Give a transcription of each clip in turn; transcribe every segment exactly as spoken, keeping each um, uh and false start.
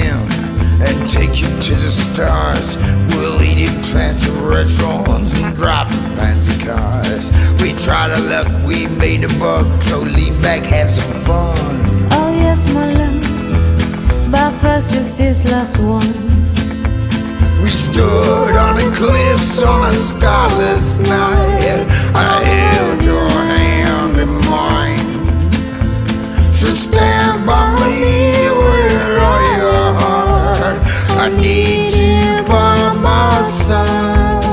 in and take you to the stars. We'll eat in fancy restaurants and drive in fancy cars. We tried our luck, we made a buck, so lean back, have some fun. Oh yes, my love, but first just this last one. We stood on the cliffs on a starless night. I held your hand in mine. So stand by me with all your heart. I need you by my side.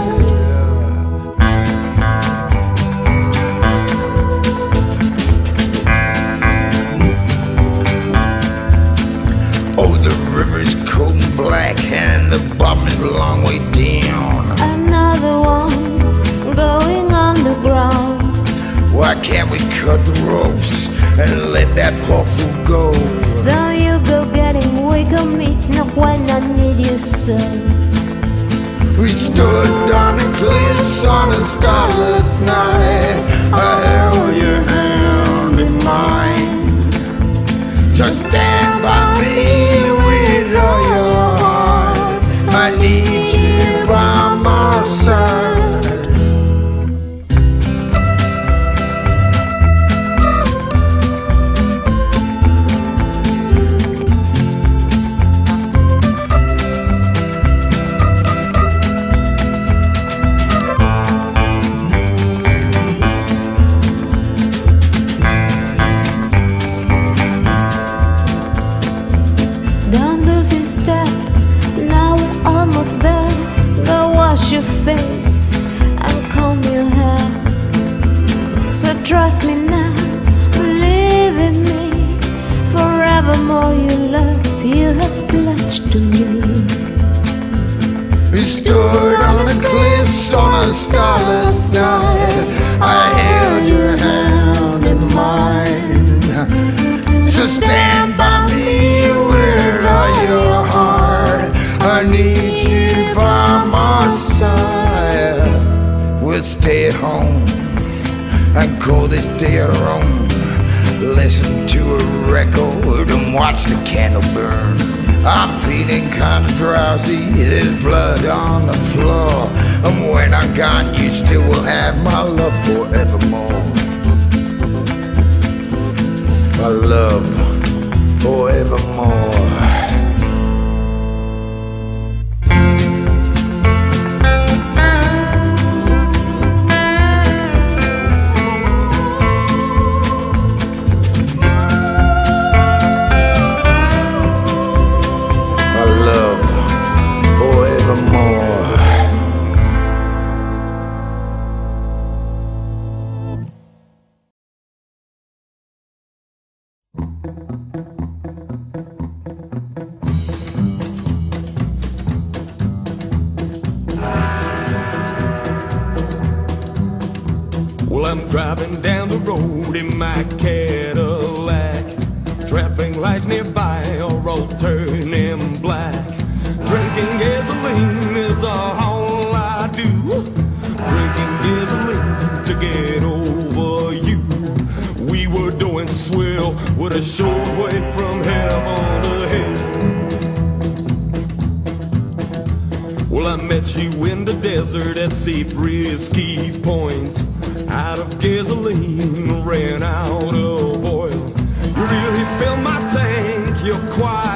Oh, the river's cold and black and the bottom is a long way down. Another one going underground. Why can't we cut the ropes and let that poor fool go? Though you go getting weak on me, not when I need you so. We stood on the cliffs on a starless night. I held your hand in mine. So stand by me with all your heart. I need you by my side. Don't lose your step, now we're almost there. Go wash your face and comb your hair. So trust me now, believe in me. Forevermore you love, you have pledged to me. We stood on the cliffs on a starless night. I held your hand in mine. So stand by me with all your heart. I need you by my side. We'll stay at home and call this day our own. Listen to a record and watch the candle burn. I'm feeling kinda drowsy, there's blood on the floor. And when I'm gone, you still will have my love forevermore. My love forevermore. Well, I'm driving down the road in my Cadillac. Traffic lights nearby are all turning black. Drinking gasoline is all I do. Drinking gasoline to get over you. We were doing swell with a short way from heaven to hell. Well, I met you in the desert at Zabriskie Point. Out of gasoline, ran out of oil. You really filled my tank, you're quiet.